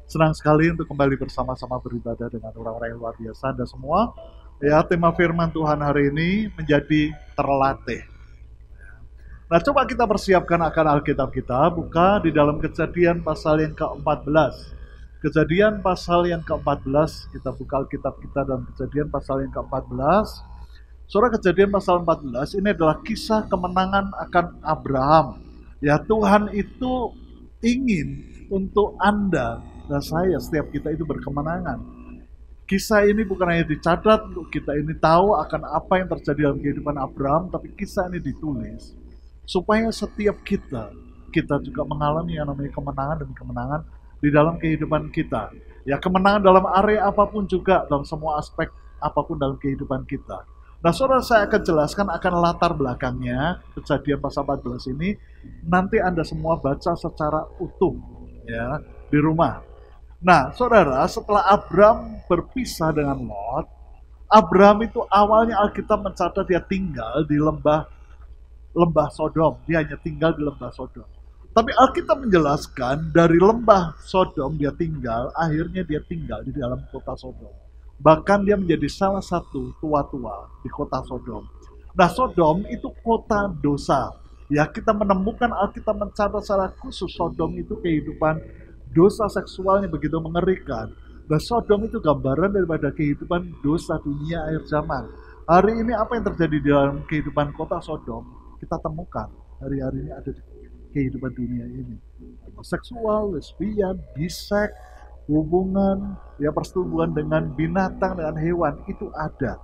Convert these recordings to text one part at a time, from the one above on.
Senang sekali untuk kembali bersama-sama beribadah dengan orang-orang yang luar biasa Anda semua. Ya, tema firman Tuhan hari ini menjadi terlatih. Nah, coba kita persiapkan akan Alkitab kita, buka di dalam Kejadian pasal yang ke-14. Kejadian pasal yang ke-14, kita buka Alkitab kita dalam Kejadian pasal yang ke-14. Surah Kejadian pasal 14 ini adalah kisah kemenangan akan Abraham. Ya, Tuhan itu ingin untuk Anda dan saya, setiap kita itu berkemenangan. Kisah ini bukan hanya dicatat untuk kita ini tahu akan apa yang terjadi dalam kehidupan Abraham, tapi kisah ini ditulis supaya setiap kita juga mengalami yang namanya kemenangan demi kemenangan di dalam kehidupan kita. Ya, kemenangan dalam area apapun juga, dalam semua aspek apapun dalam kehidupan kita. Nah, saudara, saya akan jelaskan akan latar belakangnya Kejadian pasal 14 ini. Nanti Anda semua baca secara utuh ya di rumah. Nah, saudara, setelah Abram berpisah dengan Lot, Abram itu awalnya Alkitab mencatat dia tinggal di lembah Sodom. Dia hanya tinggal di lembah Sodom. Tapi Alkitab menjelaskan dari lembah Sodom dia tinggal, akhirnya dia tinggal di dalam kota Sodom. Bahkan dia menjadi salah satu tua-tua di kota Sodom. Nah, Sodom itu kota dosa. Ya, kita menemukan Alkitab mencatat secara khusus Sodom itu kehidupan dosa seksualnya begitu mengerikan. Dan Sodom itu gambaran daripada kehidupan dosa dunia akhir zaman. Hari ini apa yang terjadi di dalam kehidupan kota Sodom, kita temukan hari-hari ini ada di kehidupan dunia ini. Seksual, lesbian, biseks, hubungan, ya persetubuhan dengan binatang, dengan hewan, itu ada.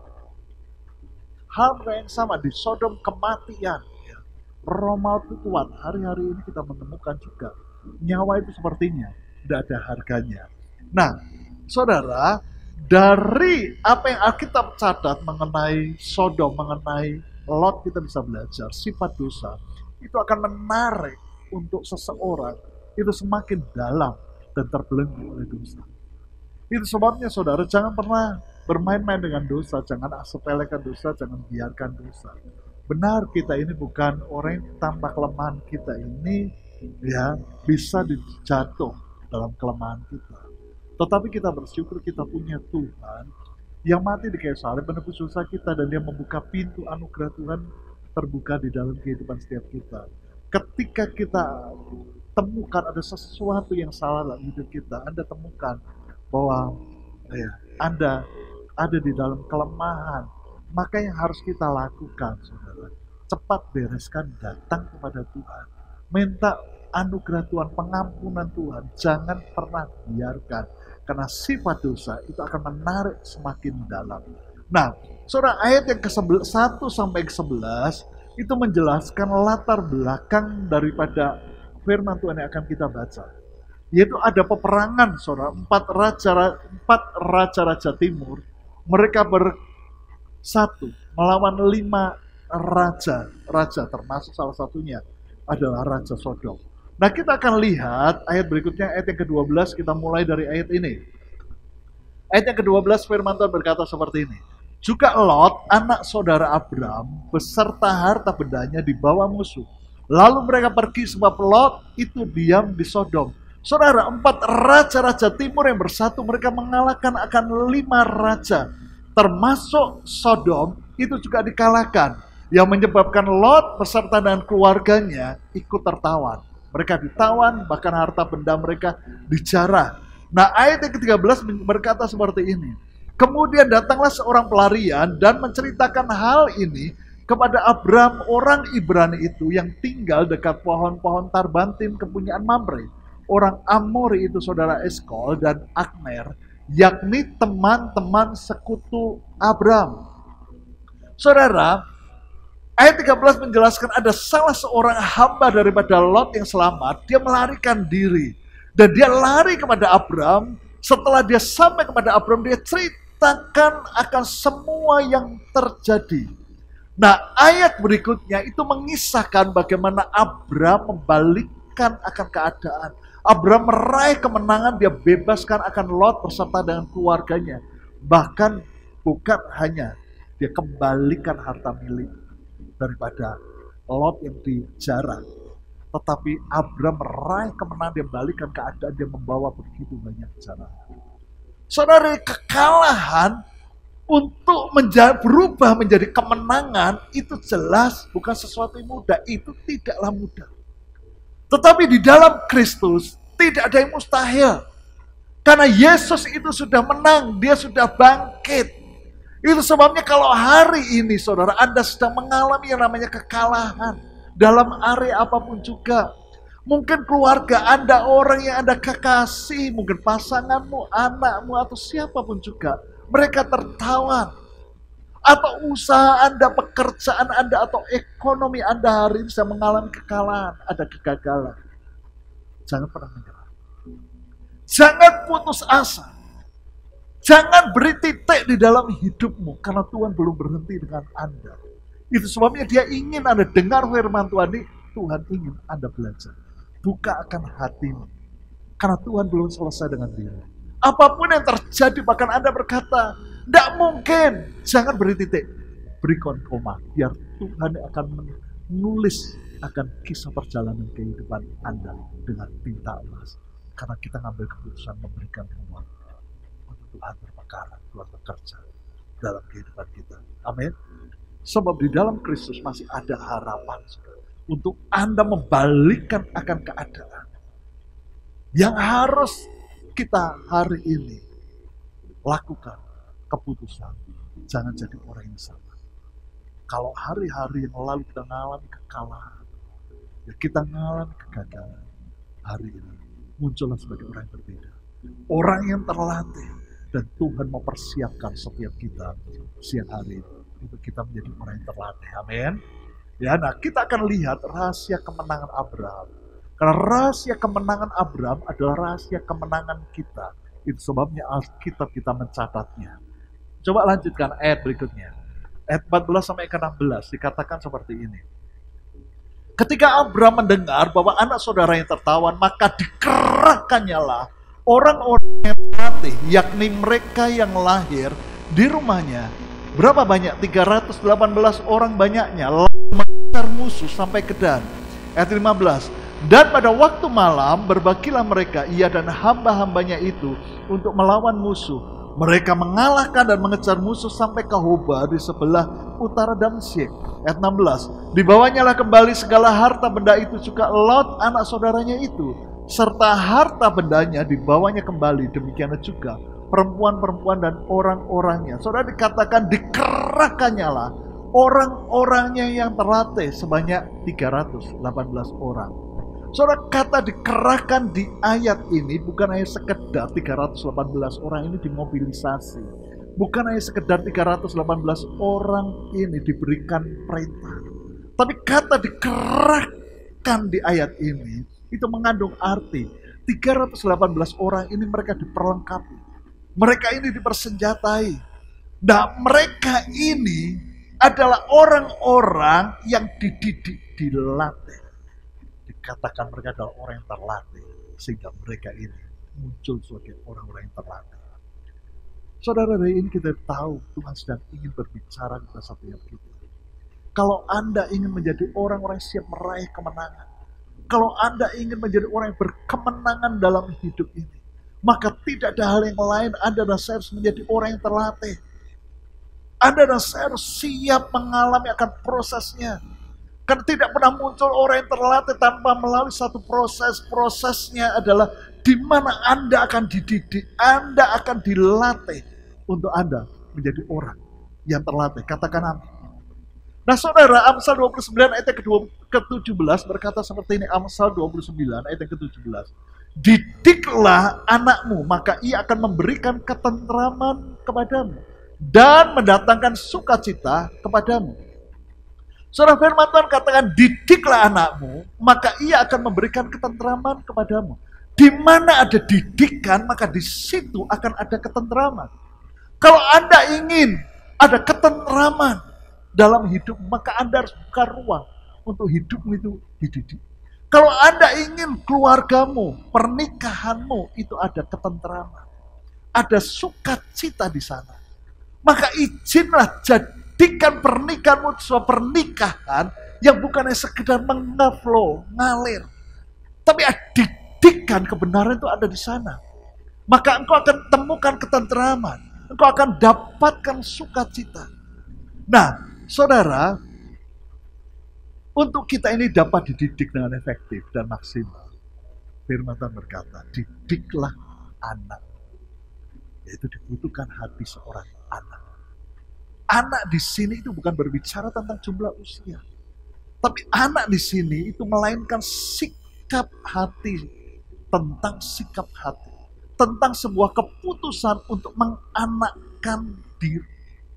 Hal yang sama di Sodom, kematian. Ya. Roh maut itu kuat. Hari-hari ini kita menemukan juga. Nyawa itu sepertinya tidak ada harganya. Nah, saudara, dari apa yang Alkitab catat mengenai Sodom, mengenai Lot, kita bisa belajar sifat dosa itu akan menarik untuk seseorang itu semakin dalam dan terbelenggu oleh dosa. Itu sebabnya saudara jangan pernah bermain-main dengan dosa, jangan sepelekan dosa, jangan biarkan dosa. Benar, kita ini bukan orang yang tanpa kelemahan, kita ini ya bisa dijatuh dalam kelemahan kita. Tetapi kita bersyukur kita punya Tuhan yang mati di kayu salib menebus dosa kita, dan dia membuka pintu anugerah Tuhan terbuka di dalam kehidupan setiap kita. Ketika kita temukan ada sesuatu yang salah dalam hidup kita, Anda temukan bahwa ya, Anda ada di dalam kelemahan, maka yang harus kita lakukan, saudara, cepat bereskan, datang kepada Tuhan, minta anugerah Tuhan, pengampunan Tuhan. Jangan pernah biarkan, karena sifat dosa itu akan menarik semakin dalam. Nah, saudara, ayat yang ke-1 sampai ke-11 itu menjelaskan latar belakang daripada firman Tuhan yang akan kita baca. Yaitu ada peperangan, saudara, empat raja-raja timur. Mereka bersatu melawan 5 raja, termasuk salah satunya adalah Raja Sodom. Nah, kita akan lihat ayat berikutnya, ayat yang ke-12, kita mulai dari ayat ini. Ayat yang ke-12 firman Tuhan berkata seperti ini. Juga Lot, anak saudara Abram, beserta harta bendanya dibawa musuh. Lalu mereka pergi sebab Lot itu diam di Sodom. Saudara, 4 raja-raja timur yang bersatu, mereka mengalahkan akan 5 raja. Termasuk Sodom itu juga dikalahkan. Yang menyebabkan Lot beserta dengan keluarganya ikut tertawan. Mereka ditawan, bahkan harta benda mereka dijarah. Nah, ayat yang ke-13 berkata seperti ini. Kemudian datanglah seorang pelarian dan menceritakan hal ini kepada Abram, orang Ibrani itu yang tinggal dekat pohon-pohon tarbantin kepunyaan Mamre. Orang Amori itu saudara Eskol dan Akner, yakni teman-teman sekutu Abram. Saudara, ayat 13 menjelaskan ada salah seorang hamba daripada Lot yang selamat. Dia melarikan diri. Dan dia lari kepada Abram. Setelah dia sampai kepada Abram, dia ceritakan akan semua yang terjadi. Nah, ayat berikutnya itu mengisahkan bagaimana Abram membalikkan akan keadaan. Abram meraih kemenangan, dia bebaskan akan Lot beserta dengan keluarganya. Bahkan bukan hanya dia kembalikan harta milik daripada Lot yang dijarah, Tetapi Abraham meraih kemenangan, dia balikan keadaan, dia membawa begitu banyak bencana. Saudara, kekalahan untuk berubah menjadi kemenangan itu jelas bukan sesuatu yang mudah. Itu tidaklah mudah. Tetapi di dalam Kristus tidak ada yang mustahil. Karena Yesus itu sudah menang, dia sudah bangkit. Itu sebabnya kalau hari ini saudara Anda sedang mengalami yang namanya kekalahan dalam area apapun juga. Mungkin keluarga Anda, orang yang Anda kekasih, mungkin pasanganmu, anakmu, atau siapapun juga. Mereka tertawan. Atau usaha Anda, pekerjaan Anda, atau ekonomi Anda hari ini sedang mengalami kekalahan, ada kegagalan. Jangan pernah menyerah. Jangan putus asa. Jangan beri titik di dalam hidupmu, karena Tuhan belum berhenti dengan Anda. Itu sebabnya dia ingin Anda dengar firman Tuhan ini. Tuhan ingin Anda belajar. Buka akan hatimu. Karena Tuhan belum selesai dengan diri. Apapun yang terjadi, bahkan Anda berkata, tidak mungkin. Jangan beri titik. Berikan koma. Biar Tuhan akan menulis akan kisah perjalanan kehidupan Anda dengan tinta emas. Karena kita ngambil keputusan memberikan ruang untuk Tuhan berperkara, Tuhan bekerja dalam kehidupan kita. Amin. Sebab di dalam Kristus masih ada harapan, saudara, untuk Anda membalikkan akan keadaan. Yang harus kita hari ini lakukan keputusan. Jangan jadi orang yang sama. Kalau hari-hari yang lalu kita mengalami kekalahan, ya kita mengalami kegagalan. Hari ini muncullah sebagai orang yang berbeda. Orang yang terlatih. Dan Tuhan mempersiapkan setiap kita siang hari ini untuk kita menjadi orang yang terlatih. Amin. Ya, nah kita akan lihat rahasia kemenangan Abraham. Karena rahasia kemenangan Abraham adalah rahasia kemenangan kita. Itu sebabnya Alkitab kita mencatatnya. Coba lanjutkan ayat berikutnya. Ayat 14 sampai ke 16 dikatakan seperti ini. Ketika Abraham mendengar bahwa anak saudaranya tertawan, maka dikerahkannya lah orang-orang yang terlatih, yakni mereka yang lahir di rumahnya. Berapa banyak? 318 orang banyaknya, lalu mengejar musuh sampai ke Dan. Ayat 15. Dan pada waktu malam berbagilah mereka, ia dan hamba-hambanya itu, untuk melawan musuh. Mereka mengalahkan dan mengejar musuh sampai ke Hoba di sebelah utara Damsyik. Ayat 16. Dibawanyalah kembali segala harta benda itu, juga Lot anak saudaranya itu, serta harta bendanya dibawanya kembali. Demikian juga perempuan-perempuan dan orang-orangnya. Saudara, dikatakan dikerahkannya lah orang-orangnya yang terlatih sebanyak 318 orang. Saudara, kata dikerahkan di ayat ini bukan hanya sekedar 318 orang ini dimobilisasi. Bukan hanya sekedar 318 orang ini diberikan perintah. Tapi kata dikerahkan di ayat ini itu mengandung arti 318 orang ini mereka diperlengkapi. Mereka ini dipersenjatai. Dan mereka ini adalah orang-orang yang dididik, dilatih. Dikatakan mereka adalah orang yang terlatih. Sehingga mereka ini muncul sebagai orang-orang yang terlatih. Saudara, hari ini kita tahu Tuhan sedang ingin berbicara kepada setiap kita. Kalau Anda ingin menjadi orang-orang yang siap meraih kemenangan, kalau Anda ingin menjadi orang yang berkemenangan dalam hidup ini, maka tidak ada hal yang lain, Anda dan saya harus menjadi orang yang terlatih. Anda dan saya harus siap mengalami akan prosesnya. Karena tidak pernah muncul orang yang terlatih tanpa melalui satu proses. Prosesnya adalah di mana Anda akan dididik, Anda akan dilatih untuk Anda menjadi orang yang terlatih. Katakan amin. Nah saudara, Amsal 29 ayat ke-17 berkata seperti ini. Amsal 29 ayat ke-17. Didiklah anakmu, maka ia akan memberikan ketentraman kepadamu dan mendatangkan sukacita kepadamu. Saudara, firman Tuhan katakan didiklah anakmu, maka ia akan memberikan ketentraman kepadamu. Di mana ada didikan, maka di situ akan ada ketentraman. Kalau Anda ingin ada ketentraman dalam hidup, maka Anda harus buka ruang untuk hidupmu itu dididik. Kalau Anda ingin keluargamu, pernikahanmu itu ada ketentraman, ada sukacita di sana, maka izinlah jadikan pernikahanmu sebuah pernikahan yang bukan hanya sekedar mengaflow, ngalir. Tapi didikan kebenaran itu ada di sana. Maka engkau akan temukan ketenteraman. Engkau akan dapatkan sukacita. Nah, saudara, untuk kita ini dapat dididik dengan efektif dan maksimal, firman Tuhan berkata, didiklah anak. Yaitu dibutuhkan hati seorang anak. Anak di sini itu bukan berbicara tentang jumlah usia. Tapi anak di sini itu melainkan sikap hati. Tentang sikap hati. Tentang sebuah keputusan untuk menganakkan diri.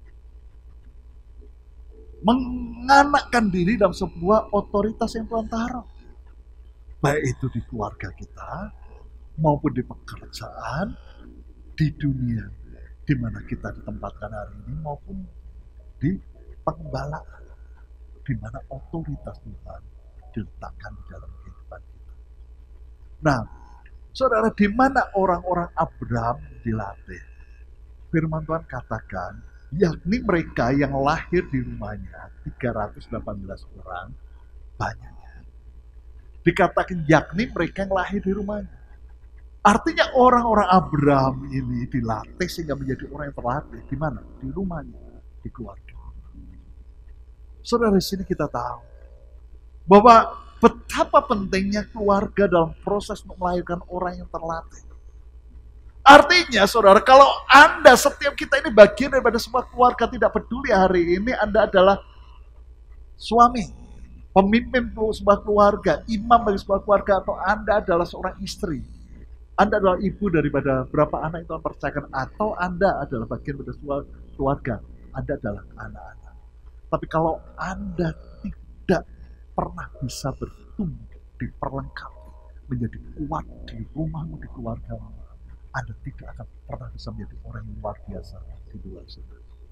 Menganakkan diri dalam sebuah otoritas yang Tuhan taruh. Baik itu di keluarga kita, maupun di pekerjaan, di dunia di mana kita ditempatkan hari ini, maupun di pengembalaan, di mana otoritas Tuhan diletakkan di dalam kehidupan kita. Nah, saudara, di mana orang-orang Abraham dilatih? Firman Tuhan katakan, yakni mereka yang lahir di rumahnya, 318 orang, banyaknya. Dikatakan yakni mereka yang lahir di rumahnya. Artinya orang-orang Abraham ini dilatih sehingga menjadi orang yang terlatih. Di mana? Di rumahnya, di keluarga. Saudara, di sini kita tahu bahwa betapa pentingnya keluarga dalam proses melahirkan orang yang terlatih. Artinya, saudara, kalau Anda, setiap kita ini bagian daripada sebuah keluarga, tidak peduli hari ini Anda adalah suami, pemimpin sebuah keluarga, imam bagi sebuah keluarga, atau Anda adalah seorang istri, Anda adalah ibu daripada berapa anak itu Anda percayakan, atau Anda adalah bagian dari sebuah keluarga, Anda adalah anak-anak. Tapi kalau Anda tidak pernah bisa bertumbuh, diperlengkapi, menjadi kuat di rumahmu, di keluargamu, Anda tidak akan pernah bisa menjadi orang yang luar biasa di luar sana.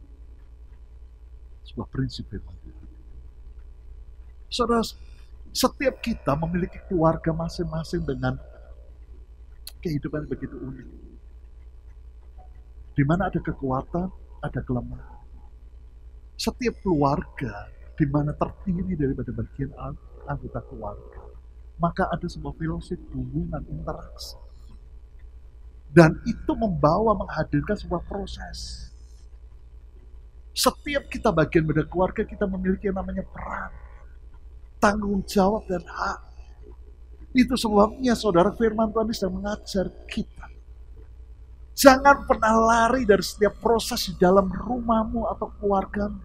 Sebuah prinsip firman Tuhan. Saudara, setiap kita memiliki keluarga masing-masing dengan kehidupan yang begitu unik. Di mana ada kekuatan, ada kelemahan. Setiap keluarga di mana terdiri daripada bagian anggota keluarga, maka ada sebuah filosofi hubungan interaksi. Dan itu menghadirkan sebuah proses. Setiap kita bagian dari keluarga, kita memiliki yang namanya peran, tanggung jawab, dan hak. Itu sebabnya, saudara, firman Tuhan sedang mengajar kita. Jangan pernah lari dari setiap proses di dalam rumahmu atau keluargamu.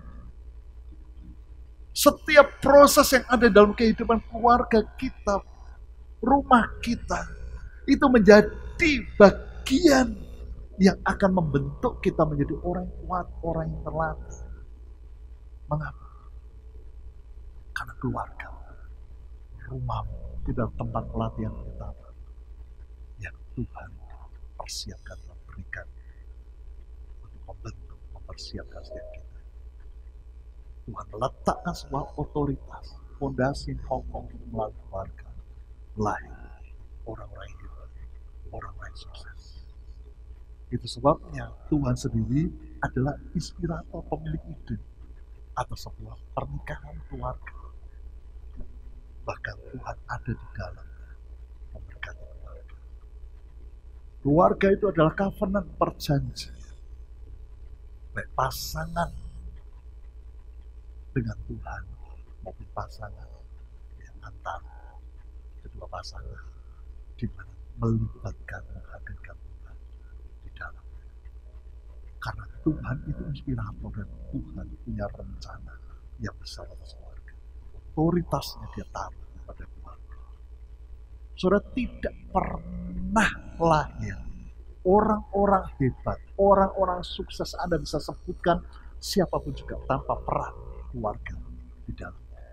Setiap proses yang ada dalam kehidupan keluarga kita, rumah kita, itu menjadi bagian yang akan membentuk kita menjadi orang yang kuat, orang yang terlatih. Mengapa? Karena keluarga, rumahmu tidak tempat pelatihan utama yang Tuhan persiapkan dan berikan untuk membentuk, mempersiapkan setiap kita. Tuhan meletakkan sebuah otoritas, fondasi yang kokoh melalui keluarga, lahir orang-orang yang hebat, orang-orang yang sukses. Itu sebabnya Tuhan sendiri adalah inspirator, pemilik ide atas sebuah pernikahan keluarga. Bahkan Tuhan ada di dalamnya memberkati keluarga. Keluarga itu adalah covenant, perjanjian. Baik pasangan dengan Tuhan maupun pasangan yang antara kedua pasangan, di mana melibatkan, menghadirkan Tuhan di dalamnya. Karena Tuhan itu inspirator dan Tuhan punya rencana yang besar atas keluarga. Otoritasnya dia taruh pada keluarga. Saudara, tidak pernah lahir orang-orang hebat, orang-orang sukses Anda bisa sebutkan siapapun juga tanpa peran keluarga di dalamnya.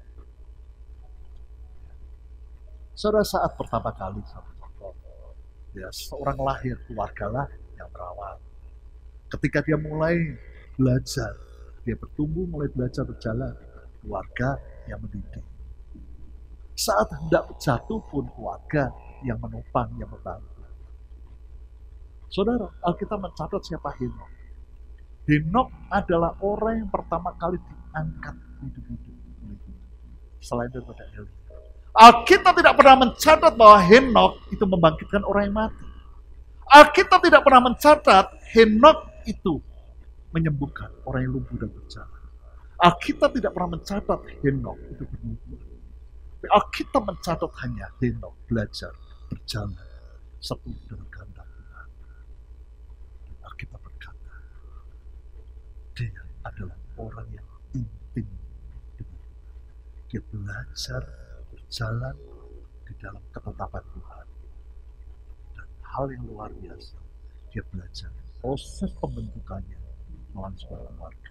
Saudara, saat pertama kali seorang lahir, keluargalah yang merawat. Ketika dia mulai belajar, dia bertumbuh, mulai belajar berjalan, keluarga yang mendidik. Saat hendak jatuh pun keluarga yang menopang, yang membantu. Saudara, Alkitab mencatat siapa Henokh. Henokh adalah orang yang pertama kali diangkat hidup-hidup selain daripada Elia. Alkitab tidak pernah mencatat bahwa Henokh itu membangkitkan orang yang mati. Alkitab tidak pernah mencatat Henokh itu menyembuhkan orang yang lumpuh dan berjalan. Alkitab tidak pernah mencatat Henokh itu bernubuat. Alkitab mencatat hanya Henokh belajar berjalan sepenuh dengan kehendak Tuhan. Alkitab berkata, dia adalah orang yang intim dengan dia belajar berjalan di dalam ketetapan Tuhan. Dan hal yang luar biasa, dia belajar proses pembentukannya melalui sebuah keluarga.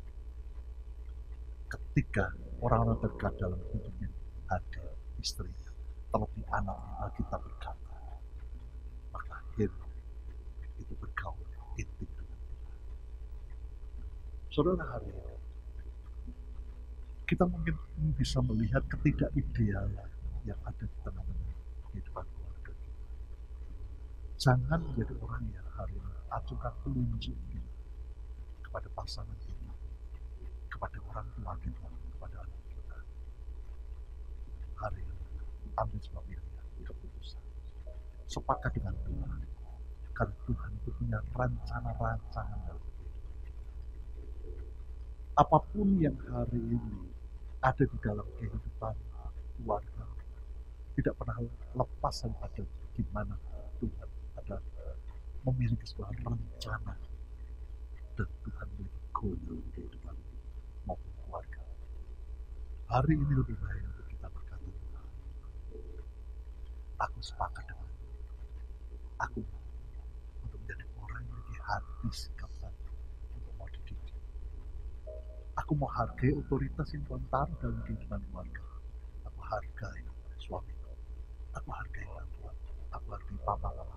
Ketika orang-orang terdekat dalam hidupnya, adik, istrinya, terlebih anaknya, Alkitab berkata, maka Henokh itu bergaul intim dengan Tuhan. Saudara, hari ini kita mungkin bisa melihat ketidakidealan yang ada di tengah-tengah kehidupan keluarga kita. Jangan menjadi orang yang hari ini acungkan telunjuk kepada pasangan kita, kepada orang tua kita, kepada anak kita. Hari ini ambil sebuah pilihan, keputusan, sepakat dengan Tuhan, karena Tuhan itu punya rencana-rancangan dalam kehidupan kita. Apapun yang hari ini ada di dalam kehidupan keluarga, tidak pernah lepas daripada gimana Tuhan ada memiliki sebuah rencana dan Tuhan memiliki goal dalam kehidupan maupun keluarga. Hari ini lebih baik untuk kita berkata, Tuhan, aku sepakat dengan aku untuk menjadi orang yang memiliki hati sikap hati untuk mau dididik. Aku mau hargai otoritas yang Tuhan taruh dalam kehidupan keluarga. Aku hargai suami. Aku hargai orang tua. Aku hargai papa-papa.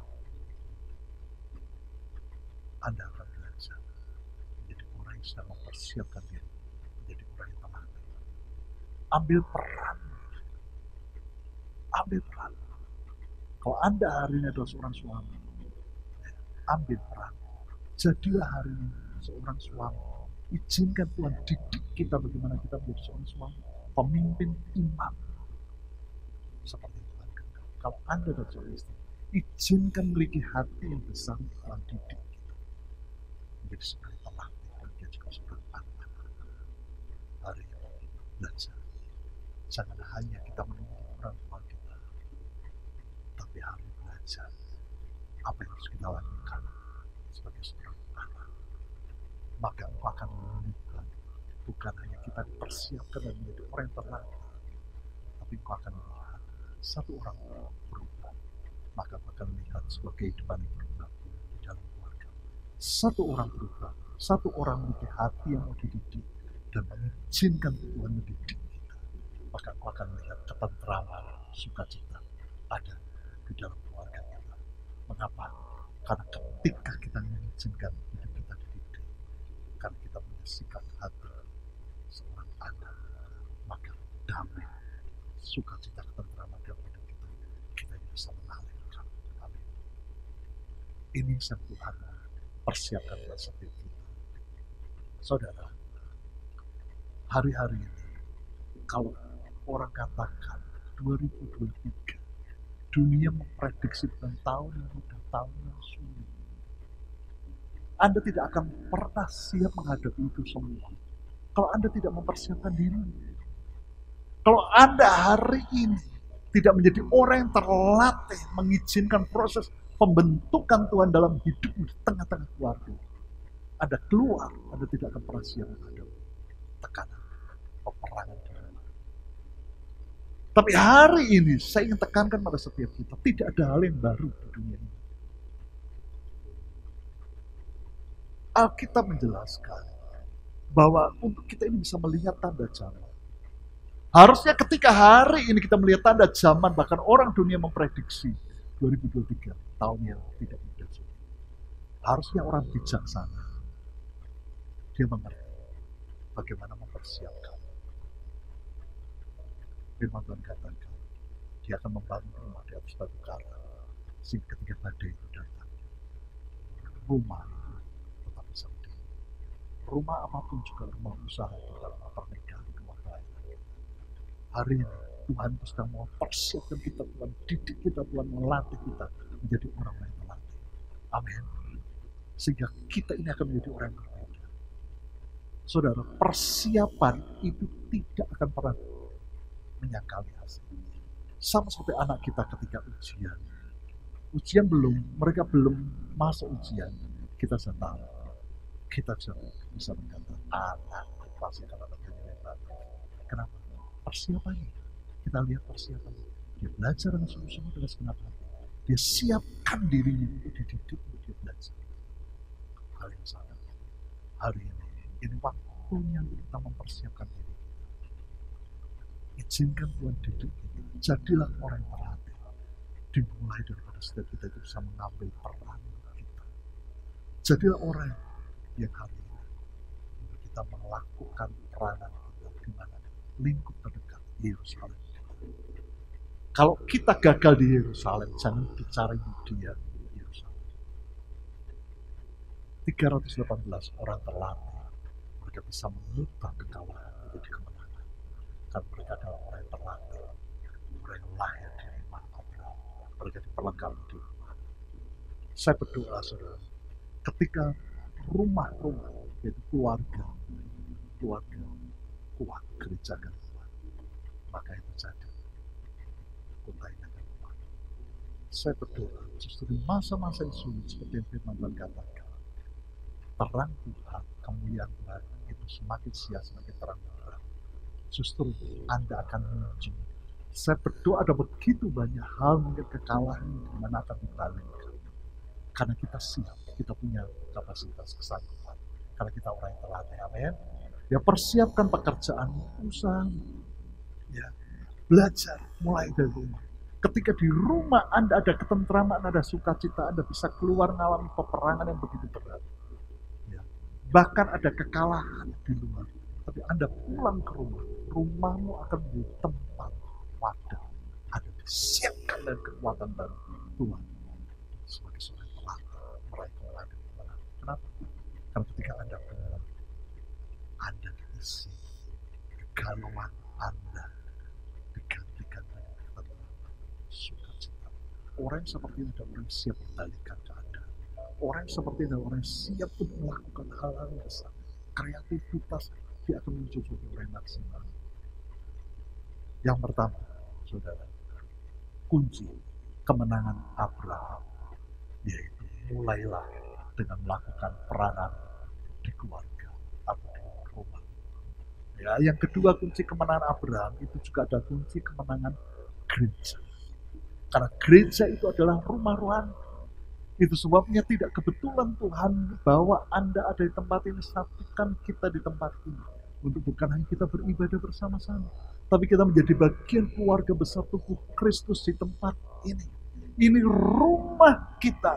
Anda akan belajar menjadi orang yang sedang mempersiapkan diri menjadi orang yang teladan. Ambil peran. Ambil peran. Kalau Anda hari ini adalah seorang suami, ambil peran. Jadilah hari ini seorang suami. Izinkan Tuhan didik kita bagaimana kita menjadi seorang suami, pemimpin imam. Seperti Tuhan kehendaki. Kalau Anda adalah seorang istri, izinkan memiliki hati yang besar untuk Tuhan didik kita. Menjadi seorang teladan dan menjadi juga seorang anak. Hari ini belajar. Jangan hanya kita menunggu orang tua kita, tapi harus belajar apa yang harus kita lakukan sebagai seorang anak. Maka engkau akan menemukan bukan hanya kita dipersiapkan dan menjadi orang yang teladan, tapi engkau akan melihat satu orang berubah, maka engkau akan melihat sebuah kehidupan yang berubah di dalam keluarga. Satu orang berubah, satu orang memiliki hati yang mau dididik dan mengizinkan Tuhan mendidik kita, maka engkau akan melihat ketentraman, sukacita ada di dalam keluarga kita. Mengapa? Karena ketika kita mengizinkan hidup kita dididik, karena kita punya sikap hati seorang anak, maka damai, sukacita, ketentraman dalam hidup kita, kita bisa mengalirkan. Amin. Ini yang Tuhan persiapkan buat setiap kita. Saudara, hari-hari ini, kalau orang katakan 2023, dunia memprediksi tentang tahun yang mudah, tahun yang sulit. Anda tidak akan pernah siap menghadapi itu semua kalau Anda tidak mempersiapkan diri. Kalau Anda hari ini tidak menjadi orang yang terlatih mengizinkan proses pembentukan Tuhan dalam hidupmu di tengah-tengah keluarga, Anda keluar, Anda tidak akan pernah siap menghadapi tekanan peperangan di rumah. Tapi hari ini saya ingin tekankan pada setiap kita, tidak ada hal yang baru di dunia ini. Alkitab menjelaskan bahwa untuk kita ini bisa melihat tanda zaman. Harusnya ketika hari ini kita melihat tanda zaman, bahkan orang dunia memprediksi 2023 tahun yang tidak mudah. Harusnya orang bijaksana, dia mengerti bagaimana mempersiapkan. Firman Tuhan katakan, dia akan membangun rumah di atas batu karang, sehingga ketika badai itu datang, rumah tetap bisa berdiri. Rumah apapun juga rumah usaha, juga rumah pernikahan, rumah baik. Hari ini Tuhan itu sedang mau persiapkan kita, Tuhan didik kita, Tuhan melatih kita menjadi orang-orang yang terlatih. Amin. Sehingga kita ini akan menjadi orang yang berbeda. Saudara, persiapan itu tidak akan pernah menyangkali hasil. Sama seperti anak kita ketika ujian. Ujian mereka belum masuk ujian. Kita sudah tahu. Kita bisa berkata, anak pasti akan ada yang hebat. Kenapa? Persiapannya. Kita lihat persiapannya. Dia belajar dengan sungguh-sungguh dengan segenap hati. Dia siapkan dirinya untuk dididik, untuk dia belajar. Hal yang sama. Hari ini waktunya untuk kita mempersiapkan diri. Izinkan Tuhan didik kita. Jadilah orang yang terhati. Dimulai daripada setiap kita itu bisa mengambil peran kita. Jadilah orang yang hari ini untuk kita melakukan peranan kita di mana lingkup terdekat Yerusalem. Kalau kita gagal di Yerusalem, jangan bicara dia Yerusalem. 318 orang terlatih, mereka bisa mengubah kekalahan menjadi kemenangan. Karena mereka adalah orang yang terlatih, orang yang lahir di rumah Abraham, mereka diperlengkapi di rumah. Saya berdoa, saudara, ketika rumah-rumah, yaitu keluarga kuat, gereja kan kuat, maka itu jadi kota ini akan kuat. Saya berdoa, justru di masa-masa yang sulit seperti yang firman Tuhan katakan, terang Tuhan, kemuliaan Tuhan itu semakin semakin terang Tuhan. Justru Anda akan muncul. Saya berdoa ada begitu banyak hal, mungkin kekalahan di mana akan dibalikkan. Karena kita siap, kita punya kapasitas kesanggupan. Karena kita orang yang terlatih, amin. Ya, persiapkan pekerjaan, usaha, ya, belajar mulai dari rumah. Ketika di rumah Anda ada ketentraman, ada sukacita, Anda bisa keluar mengalami peperangan yang begitu berat. Ya. Bahkan ada kekalahan di luar. Tapi Anda pulang ke rumah, rumahmu akan menjadi tempat wadah. Anda disiapkan dengan kekuatan baru Tuhan. Sebagai seorang pelatih, meraih kemenangan. Kenapa? Karena ketika Anda pulang, Anda diisi kegalauan Anda digantikan dengan ketentraman, sukacita. Orang seperti ini adalah orang yang siap membalikan keadaan. Orang seperti ini adalah orang yang siap untuk melakukan hal-hal yang besar. Kreativitas, dia akan muncul sebagai orang yang maksimal. Yang pertama, saudara, kunci kemenangan Abraham, yaitu mulailah dengan melakukan peranan di keluarga atau di rumah. Ya, yang kedua, kunci kemenangan Abraham itu juga ada kunci kemenangan gereja. Karena gereja itu adalah rumah rohani. Itu sebabnya tidak kebetulan Tuhan bahwa Anda ada di tempat ini, satukan kita di tempat ini. Untuk bukan hanya kita beribadah bersama-sama, tapi kita menjadi bagian keluarga besar tubuh Kristus di tempat ini. Ini rumah kita.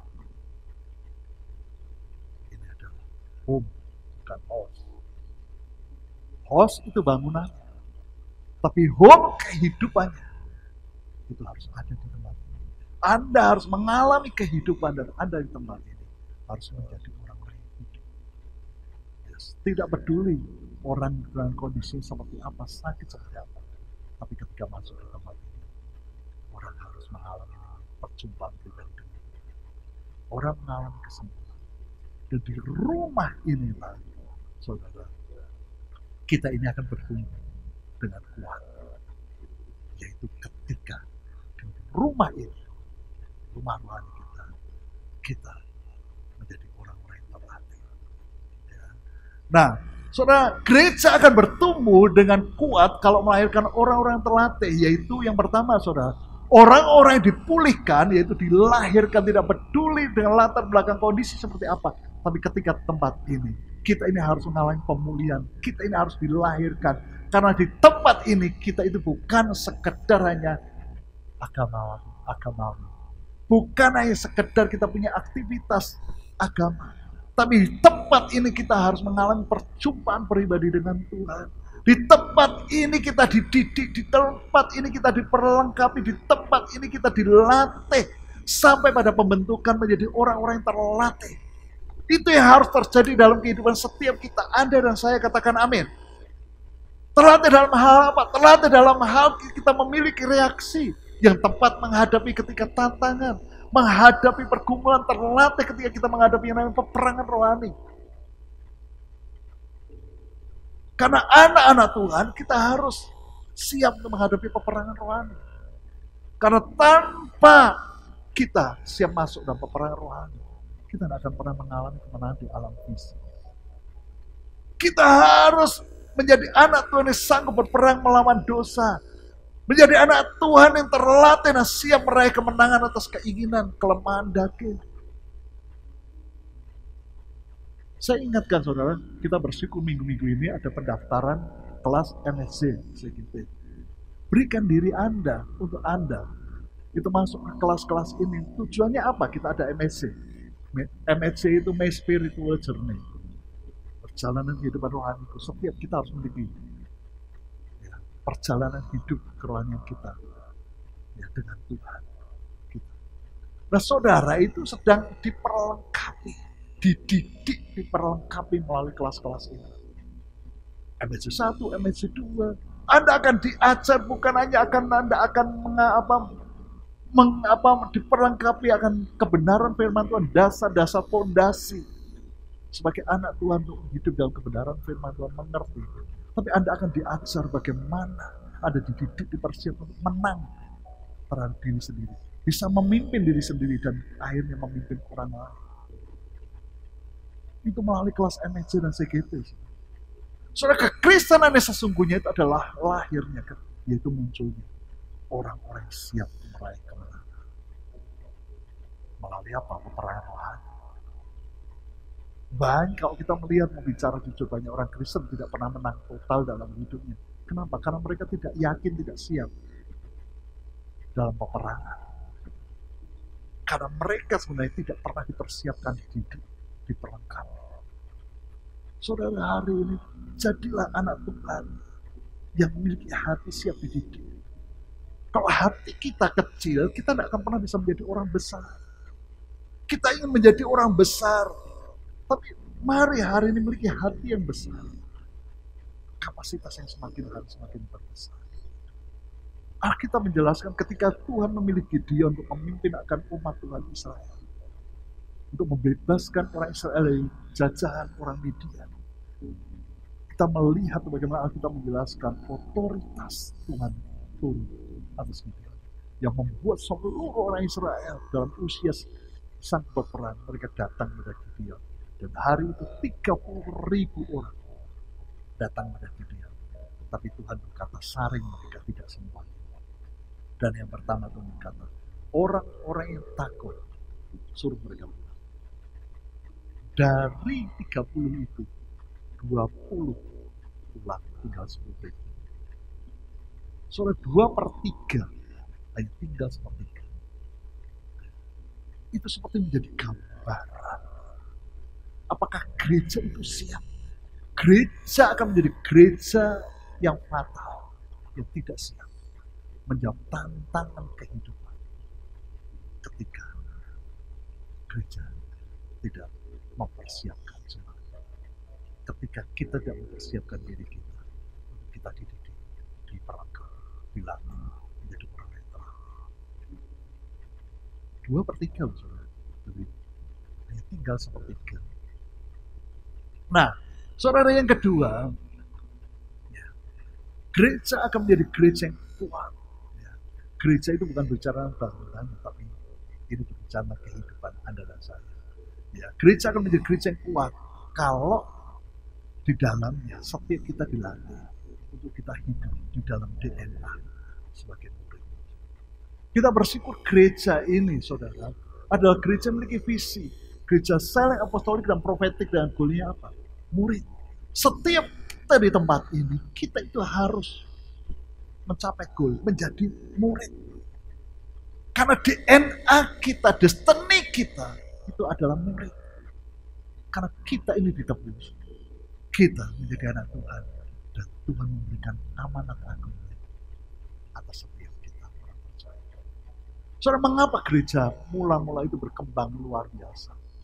Ini adalah home, bukan house. House itu bangunan, tapi home kehidupannya itu harus ada di tempat ini. Anda harus mengalami kehidupan dan Anda di tempat ini harus menjadi orang-orang yang hidup. Yes. Tidak peduli orang dalam kondisi seperti apa, sakit seperti apa, tapi ketika masuk ke tempat ini, orang harus mengalami perjumpaan pribadi dengan Tuhan. Orang mengalami kesembuhan. Dan di rumah inilah, saudara, kita ini akan bertumbuh dengan kuat. Yaitu ketika di rumah ini, rumah rohani kita menjadi orang-orang yang terlatih. Ya. Nah, saudara, gereja akan bertumbuh dengan kuat kalau melahirkan orang-orang yang terlatih. Yaitu yang pertama, saudara, orang-orang yang dipulihkan, yaitu dilahirkan tidak peduli dengan latar belakang kondisi seperti apa. Tapi ketika tempat ini, kita ini harus mengalami pemulihan. Kita ini harus dilahirkan. Karena di tempat ini, kita itu bukan sekedar hanya agamawi. Bukan hanya sekedar kita punya aktivitas agama. Tapi di tempat ini kita harus mengalami perjumpaan pribadi dengan Tuhan. Di tempat ini kita dididik, di tempat ini kita diperlengkapi, di tempat ini kita dilatih. Sampai pada pembentukan menjadi orang-orang yang terlatih. Itu yang harus terjadi dalam kehidupan setiap kita. Anda dan saya katakan amin. Terlatih dalam hal apa? Terlatih dalam hal kita memiliki reaksi yang tepat menghadapi ketika tantangan, menghadapi pergumulan, terlatih ketika kita menghadapi yang namanya peperangan rohani. Karena anak-anak Tuhan, kita harus siap untuk menghadapi peperangan rohani. Karena tanpa kita siap masuk dalam peperangan rohani, kita tidak akan pernah mengalami kemenangan di alam fisik. Kita harus menjadi anak Tuhan yang sanggup berperang melawan dosa. Menjadi anak Tuhan yang terlatih dan siap meraih kemenangan atas keinginan, kelemahan daging. Saya ingatkan saudara, kita bersyukur minggu-minggu ini ada pendaftaran kelas MSc. Berikan diri Anda untuk Anda. Itu masuk ke kelas-kelas ini. Tujuannya apa? Kita ada MSc. MSc itu My Spiritual Journey. Perjalanan kehidupan rohani itu. Setiap kita harus memiliki perjalanan hidup kerohanian kita dengan Tuhan. Nah saudara itu sedang diperlengkapi, dididik, diperlengkapi melalui kelas-kelas ini. MSc 1, MSc 2. Anda akan diajar, bukan hanya Anda akan diperlengkapi akan kebenaran firman Tuhan, dasar-dasar fondasi. Sebagai anak Tuhan untuk hidup dalam kebenaran firman Tuhan, mengerti. Tapi Anda akan diajar bagaimana Anda dididik, dipersiapkan untuk menang terhadap diri sendiri. Bisa memimpin diri sendiri dan akhirnya memimpin orang lain. Itu melalui kelas MSc dan CGT. Saudara, kekristenan yang sesungguhnya itu adalah lahirnya, yaitu munculnya orang-orang yang siap meraih kemenangan. Melalui apa? Peperangan rohani. Banyak kalau kita melihat, membicara jujur, banyak orang Kristen tidak pernah menang total dalam hidupnya. Kenapa? Karena mereka tidak yakin, tidak siap dalam peperangan. Karena mereka sebenarnya tidak pernah dipersiapkan, diperlengkapi. Saudara, hari ini jadilah anak Tuhan yang memiliki hati siap dididik. Kalau hati kita kecil, kita tidak akan pernah bisa menjadi orang besar. Kita ingin menjadi orang besar, tapi mari hari ini memiliki hati yang besar. Kapasitas yang semakin hari semakin berbesar. Alkitab menjelaskan ketika Tuhan memilih Gideon untuk memimpin akan umat Tuhan Israel. Untuk membebaskan orang Israel dari jajahan orang Midian. Kita melihat bagaimana Alkitab menjelaskan otoritas Tuhan turun atas Gideon. Yang membuat seluruh orang Israel dalam usia sang berperang, mereka datang kepada Gideon. Dan hari itu 30.000 orang datang kepada Gideon. Tapi Tuhan berkata, saring mereka, tidak semuanya. Dan yang pertama Tuhan berkata, orang-orang yang takut, suruh mereka pulang. Dari 30 itu, 20 pulang, tinggal 10.000. Soalnya 2/3 hanya tinggal sepertiga. Itu seperti menjadi gambaran. Apakah gereja itu siap? Gereja akan menjadi gereja yang fatal, yang tidak siap menjawab tantangan kehidupan ketika gereja tidak mempersiapkan jemaat. Ketika kita tidak mempersiapkan diri kita dididik, diperlengkapi, dilatih menjadi orang yang terang. 2/3 saudara, jadi hanya tinggal sepertiga. Nah, saudara, yang kedua, gereja akan menjadi gereja yang kuat. Gereja itu bukan bicara bangunan, tapi ini bicara kehidupan Anda dan saya. Gereja akan menjadi gereja yang kuat kalau di dalamnya setiap kita dilatih untuk kita hidup di dalam DNA sebagai murid. Kita bersyukur gereja ini, saudara, adalah gereja yang memiliki visi. Gereja sel yang apostolik dan profetik, dan goalnya apa? Murid. Setiap kita di tempat ini, kita itu harus mencapai goal, menjadi murid. Karena DNA kita, destiny kita, itu adalah murid. Karena kita ini ditebus. Kita menjadi anak Tuhan. Dan Tuhan memberikan amanat agung atas setiap kita orang percaya. Saudara, mengapa gereja mula-mula itu berkembang luar biasa?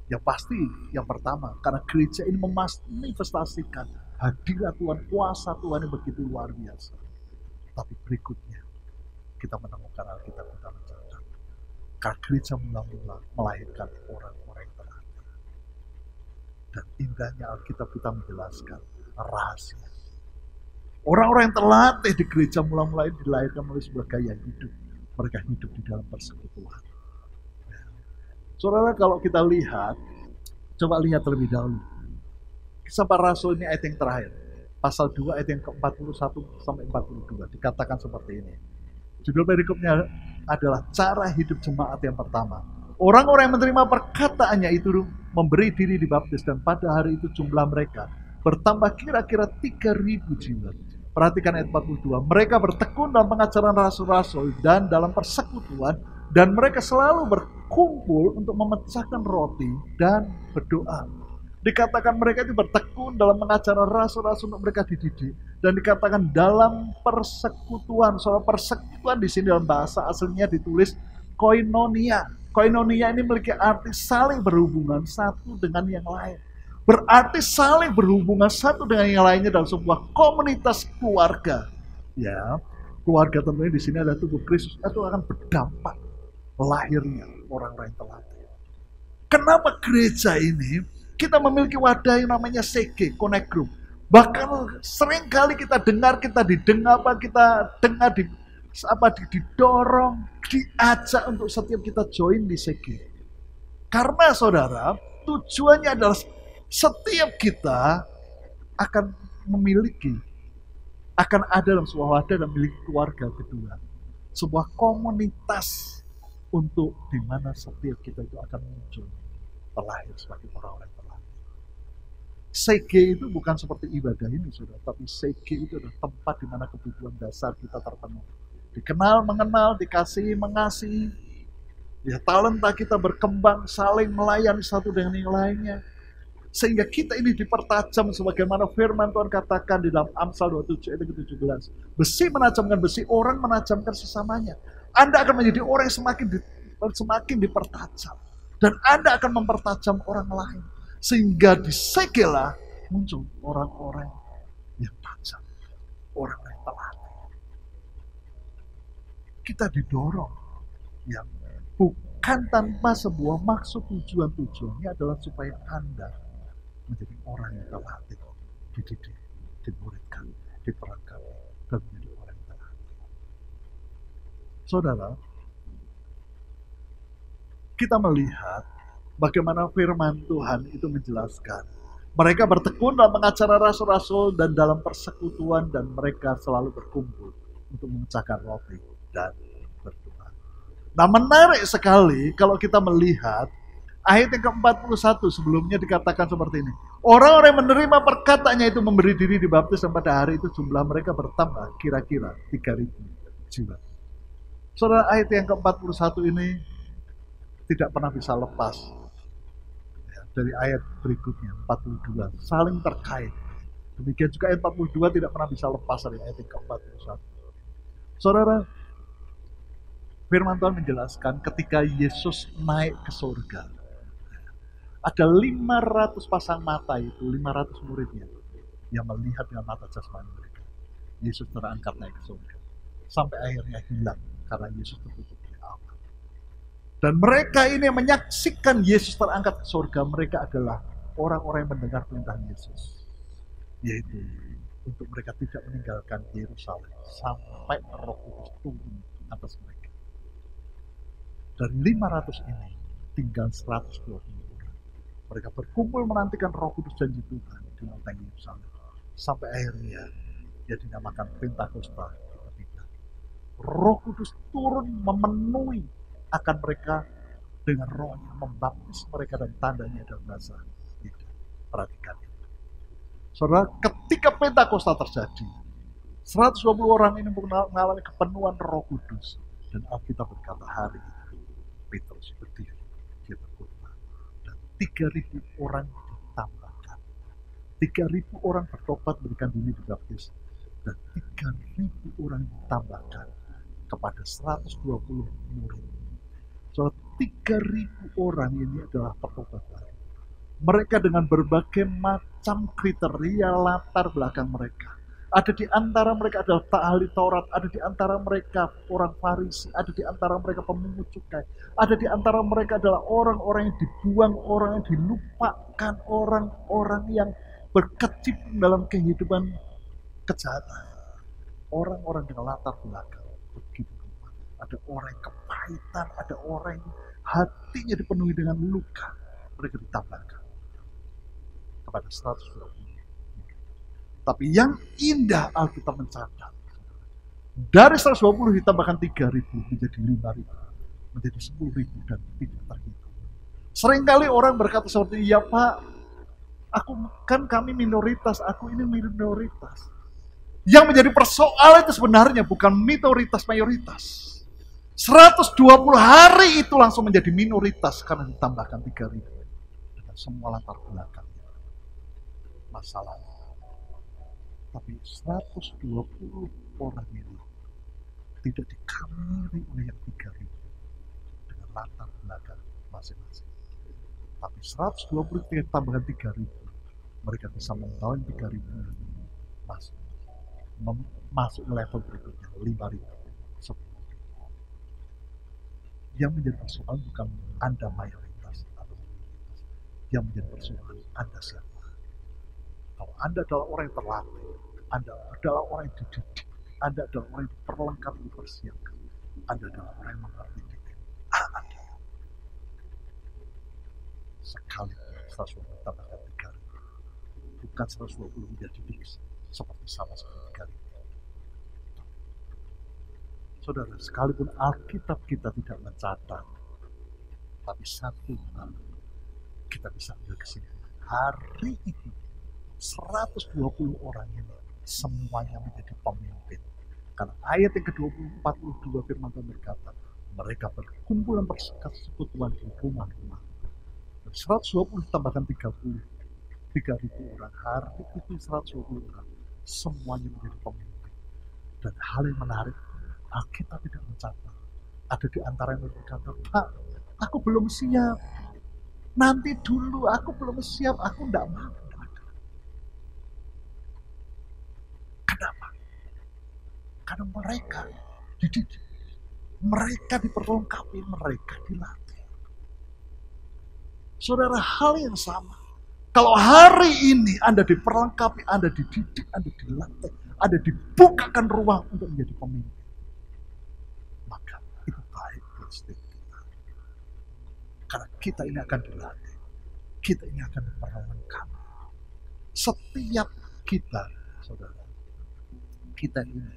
Yang pasti, yang pertama, karena gereja ini memanifestasikan hadirat Tuhan, kuasa Tuhan yang begitu luar biasa. Tapi berikutnya, kita menemukan Alkitab kita mencatat, karena gereja mula-mula melahirkan orang-orang yang terhati. Dan indahnya Alkitab kita menjelaskan rahasia. Orang-orang yang terlatih di gereja mula-mula ini dilahirkan melalui sebuah gaya hidup. Mereka hidup di dalam persekutuan. Saudara, kalau kita lihat, coba lihat terlebih dahulu. Kisah para Rasul ini ayat yang terakhir. Pasal 2 ayat yang ke-41 sampai 42. Dikatakan seperti ini. Judul perikopnya adalah cara hidup jemaat yang pertama. Orang-orang yang menerima perkataannya itu memberi diri dibaptis, dan pada hari itu jumlah mereka bertambah kira-kira 3.000 jiwa. Perhatikan ayat 42. Mereka bertekun dalam pengajaran rasul-rasul dan dalam persekutuan, dan mereka selalu berkumpul untuk memecahkan roti dan berdoa. Dikatakan mereka itu bertekun dalam pengajaran rasul-rasul untuk mereka dididik, dan dikatakan dalam persekutuan. Soal persekutuan di sini dalam bahasa aslinya ditulis koinonia. Koinonia ini memiliki arti saling berhubungan satu dengan yang lain. Berarti saling berhubungan satu dengan yang lainnya dalam sebuah komunitas keluarga. Ya, keluarga tentunya di sini ada tubuh Kristus. Itu akan berdampak lahirnya orang-orang yang terlatih. Kenapa gereja ini kita memiliki wadah yang namanya CG, Connect Group? Bahkan sering kali kita dengar didorong, diajak untuk setiap kita join di CG. Karena saudara, tujuannya adalah setiap kita akan ada dalam sebuah wadah dan memiliki keluarga kedua. Sebuah komunitas untuk dimana setiap kita itu akan muncul, terlahir sebagai orang-orang terlatih. CG itu bukan seperti ibadah ini, saudara, tapi CG itu adalah tempat di mana kebutuhan dasar kita terpenuhi. Dikenal, mengenal, dikasihi, mengasihi. Ya, talenta kita berkembang, saling melayani satu dengan yang lainnya. Sehingga kita ini dipertajam sebagaimana firman Tuhan katakan di dalam Amsal 27 ayat 17. Besi menajamkan besi, orang menajamkan sesamanya. Anda akan menjadi orang yang semakin dipertajam. Dan Anda akan mempertajam orang lain. Sehingga disegelah muncul orang-orang yang tajam. Orang yang terlatih. Kita didorong. Ya, bukan tanpa sebuah maksud tujuannya adalah supaya Anda menjadi orang yang terlatih, dididik, dimuridkan, diperangkap, dan menjadi orang yang terlatih. Saudara, kita melihat bagaimana firman Tuhan itu menjelaskan. Mereka bertekun dalam pengajaran rasul-rasul dan dalam persekutuan, dan mereka selalu berkumpul untuk memecahkan roti dan berdoa. Nah, menarik sekali kalau kita melihat ayat yang ke-41 sebelumnya dikatakan seperti ini. Orang-orang yang menerima perkataannya itu memberi diri dibaptis, dan pada hari itu jumlah mereka bertambah kira-kira 3.000 jiwa. Saudara, ayat yang ke-41 ini tidak pernah bisa lepas dari ayat berikutnya, 42. Saling terkait. Demikian juga ayat 42 tidak pernah bisa lepas dari ayat yang ke-41. Saudara, firman Tuhan menjelaskan ketika Yesus naik ke surga, ada 500 pasang mata itu, 500 muridnya yang melihat dengan mata jasmani mereka. Yesus terangkat naik ke surga. Sampai akhirnya hilang karena Yesus tertutup oleh Allah. Dan mereka ini yang menyaksikan Yesus terangkat ke surga, mereka adalah orang-orang yang mendengar perintah Yesus. Yaitu untuk mereka tidak meninggalkan Yerusalem sampai Roh Kudus turun atas mereka. Dari 500 ini tinggal 120 orang. Mereka berkumpul menantikan Roh Kudus janji Tuhan di lautan Yerusalem. Sampai akhirnya dia dinamakan Pentakosta ketiga. Roh Kudus turun memenuhi akan mereka dengan rohnya, membaptis mereka dan tandanya dalam bahasa itu. Perhatikan itu. Saudara, ketika Pentakosta terjadi, 120 orang ini mengalami kepenuhan Roh Kudus. Dan Alkitab berkata hari itu Petrus berdiri, dia berkhotbah, dan 3.000 orang ditambahkan. 3.000 orang bertobat, berikan diri dibaptis, dan 3.000 orang ditambahkan kepada 120 murid. So, 3.000 orang ini adalah pertobatan. Mereka dengan berbagai macam kriteria latar belakang mereka. Ada di antara mereka adalah ahli Taurat, ada di antara mereka orang Farisi, ada di antara mereka pemungut cukai, ada di antara mereka adalah orang-orang yang dibuang, orang yang dilupakan, orang-orang yang berkecimpung dalam kehidupan kejahatan. Orang-orang dengan latar belakang begitu. Ada orang yang kepahitan, ada orang yang hatinya dipenuhi dengan luka. Mereka ditambahkan kepada 120. Tapi yang indah Alkitab mencatat, dari 120 ditambahkan 3.000 menjadi 5.000, menjadi 10.000 dan tidak terhitung. Seringkali orang berkata seperti, ya Pak, kami minoritas, aku ini minoritas. Yang menjadi persoalan itu sebenarnya bukan minoritas mayoritas. 120 hari itu langsung menjadi minoritas karena ditambahkan 3.000 dengan semua latar belakang masalahnya. Tapi 120 orang ini tidak dikamiri oleh yang 3.000 dengan latar belakang masing-masing. Tapi 120 tambahkan 3.000, mereka bisa membawa 3.000 masuk level berikutnya 5.000, 10.000. Yang menjadi persoalan bukan Anda mayoritas atau minoritas. Yang menjadi persoalan Anda siapa. Kalau Anda adalah orang yang terlatih, Anda adalah orang yang dididik, Anda adalah orang yang diperlengkapi, dipersiapkan, Anda adalah orang yang mengerti diri. Anda sekali 120 tambahkan 3.000, bukan 120 menjadi diksi seperti sama seperti 3.000. Saudara, sekalipun Alkitab kita tidak mencatat, tapi satu hal kita bisa ambil kesimpulan. Hari itu 120 orang ini semuanya menjadi pemimpin. Karena ayat yang ke-42 firman Tuhan berkata, mereka berkumpul dan persekutuan di rumah-rumah. 120 tambahkan 3.000 orang. Hari itu 120 orang semuanya menjadi pemimpin. Dan hal yang menarik, Alkitab tidak mencatat. Ada di antara yang berkata, Pak, aku belum siap. Nanti dulu, aku belum siap, aku tidak mau. Kenapa? Karena mereka dididik, mereka diperlengkapi, mereka dilatih. Saudara, hal yang sama. Kalau hari ini Anda diperlengkapi, Anda dididik, Anda dilatih, Anda dibukakan ruang untuk menjadi pemimpin, maka itu baik buat setiap kita. Karena kita ini akan dilatih, kita ini akan diperlengkapi. Setiap kita, saudara, kita ini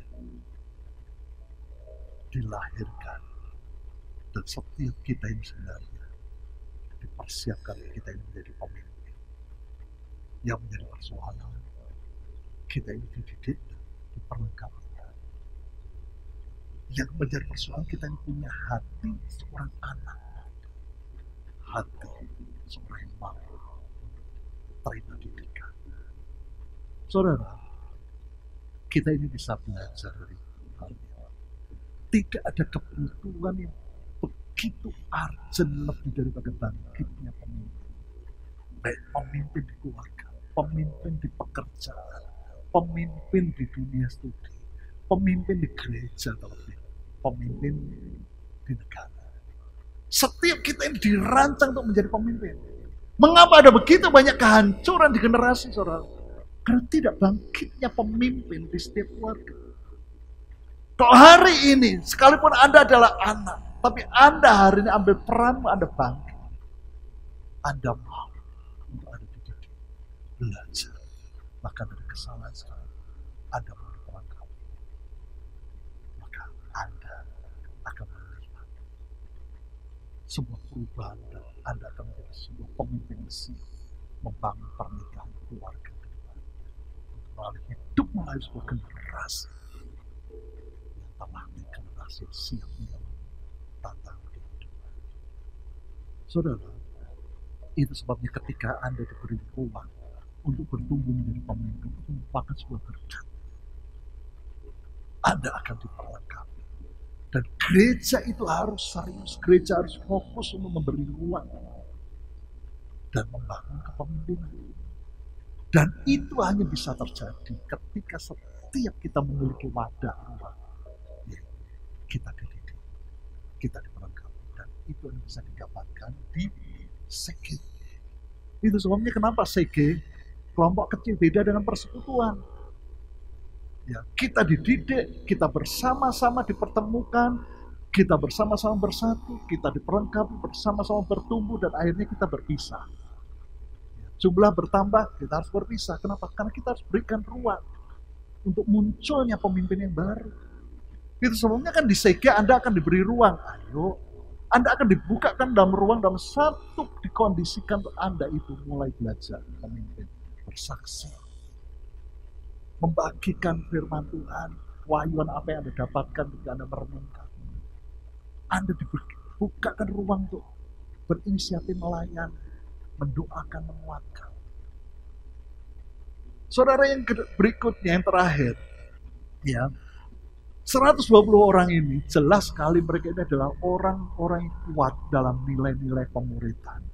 dilahirkan, dan setiap kita ini sebenarnya dipersiapkan kita ini menjadi pemimpin. Yang menjadi persoalan, kita ini dididik, diperlengkapi. Yang menjadi persoalan, kita ini punya hati seorang anak, hati seorang yang mampu terima didikan. Saudara, kita ini bisa belajar dari hal ini. Tidak ada kebutuhan yang begitu urgent lebih daripada bangkitnya pemimpin. Baik pemimpin di keluarga, pemimpin di pekerjaan, pemimpin di dunia studi, pemimpin di gereja, terlebih pemimpin di negara. Setiap kita ini dirancang untuk menjadi pemimpin. Mengapa ada begitu banyak kehancuran di generasi, saudara? Karena tidak bangkitnya pemimpin di setiap keluarga. Kalau hari ini, sekalipun Anda adalah anak, tapi Anda hari ini ambil peranmu, Anda bangkit. Anda mau untuk ada dididik, belajar, bahkan dari kesalahan sekali, Anda mau diperlengkapi. Maka Anda akan melihat sebuah perubahan, dan Anda akan menjadi sebuah pemimpin Mesir, membangun pernikahan keluarga ke depan, untuk melalui hidup melalui sebuah generasi yang terlatih, generasi yang siap menjawab tantangan kehidupan. Saudara, itu sebabnya ketika Anda diberi ruang untuk bertumbuh menjadi pemimpin, itu merupakan sebuah berkat. Anda akan diperlengkapi. Dan gereja itu harus serius, gereja harus fokus untuk memberi ruang. dan membangun kepemimpinan. Dan itu hanya bisa terjadi ketika setiap kita memiliki wadah ruang. Ya, kita dididik, kita diperlengkapi, dan itu yang bisa didapatkan di CG. Itu sebabnya kenapa CG kelompok kecil beda dengan persekutuan. Ya, kita dididik, kita bersama-sama dipertemukan, kita bersama-sama bersatu, kita diperlengkapi, bersama-sama bertumbuh, dan akhirnya kita berpisah. Jumlah bertambah, kita harus berpisah. Kenapa? Karena kita harus berikan ruang untuk munculnya pemimpin yang baru. Itu sebabnya kan di Sega Anda akan diberi ruang. Ayo, Anda akan dibukakan dalam ruang, dalam satu dikondisikan untuk Anda itu mulai belajar memimpin, bersaksi, membagikan firman Tuhan, wahyuan apa yang Anda dapatkan ketika Anda merenungkan. Anda dibukakan ruang untuk berinisiatif melayani, mendoakan, menguatkan. Saudara, yang berikutnya, yang terakhir, ya, 120 orang ini jelas sekali mereka ini adalah orang-orang yang kuat dalam nilai-nilai pemuridan.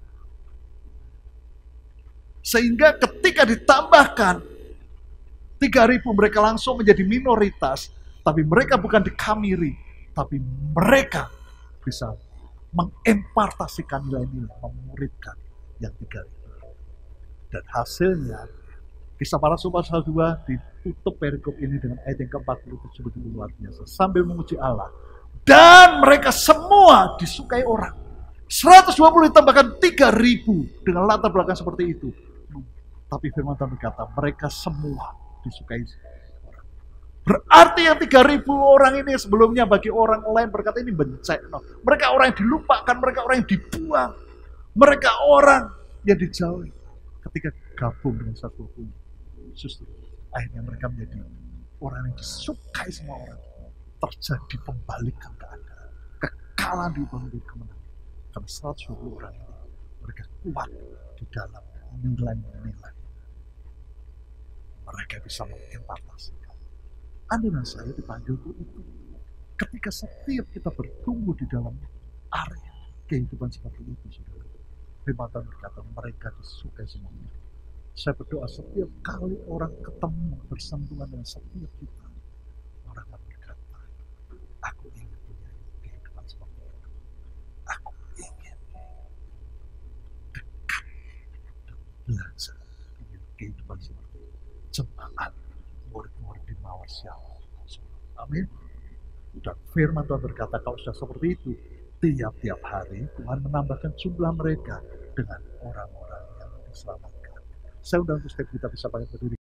Sehingga ketika ditambahkan 3.000, mereka langsung menjadi minoritas, tapi mereka bukan dikamiri, tapi mereka bisa mengempartasikan nilai-nilai, memuridkan yang 3.000. Dan hasilnya, Kisah Para Rasul pasal 2 ditutup perikop ini dengan ayat yang ke-47 begitu luar biasa. Sambil memuji Allah. Dan mereka semua disukai orang. 120 ditambahkan 3.000 dengan latar belakang seperti itu. Tapi firman Tuhan berkata, mereka semua disukai orang. Berarti yang 3.000 orang ini sebelumnya bagi orang lain berkata ini benceng. Mereka orang yang dilupakan, mereka orang yang dibuang. Mereka orang yang dijauhi. Ketika gabung dengan 120, justru akhirnya mereka menjadi orang yang disukai semua orang. Terjadi pembalikan keadaan, kekalahan di bawah kemenangan. Karena 120 orang ini mereka kuat di dalam nilai-nilai. Mereka bisa mengempartasikan. Anda dan saya dipanggil untuk itu. Ketika setiap kita bertumbuh di dalam area kehidupan seperti itu, saudara, firman Tuhan berkata mereka disukai semuanya. Saya berdoa setiap kali orang ketemu bersentuhan dengan setiap kita, orang akan berkata, aku ingin punya kehidupan seperti itu. Aku ingin dekat dan belajar punya kehidupan seperti itu. Jemaat, murid-murid di mawar siapa. Amin. Dan firman Tuhan berkata kalau sudah seperti itu, tiap-tiap hari Tuhan menambahkan jumlah mereka dengan orang-orang yang diselamatkan. Saya undang untuk setiap kita bisa pakai berdiri